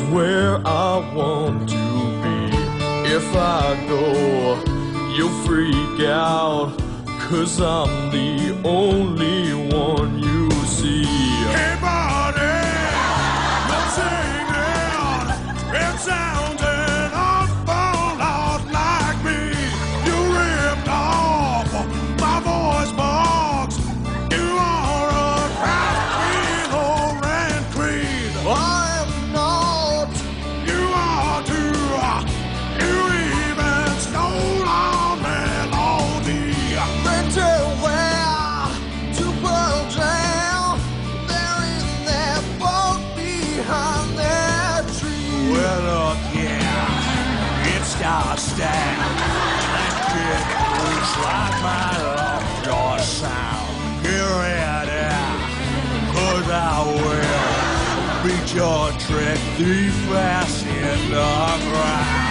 where I want to be. If I go, you'll freak out, 'cause I'm the only one you see. Hey buddy, you're singing, it sounded awful lot like me. You ripped off my voice box. You are a craft or and creed. I am not. You are too. You even stole our melody. Tell where to burn down. They're in that boat behind that tree. Well, look, yeah, it starts down. That kid looks like my love, your sound. Get ready, 'cause I will beat your trick thief ass in the ground.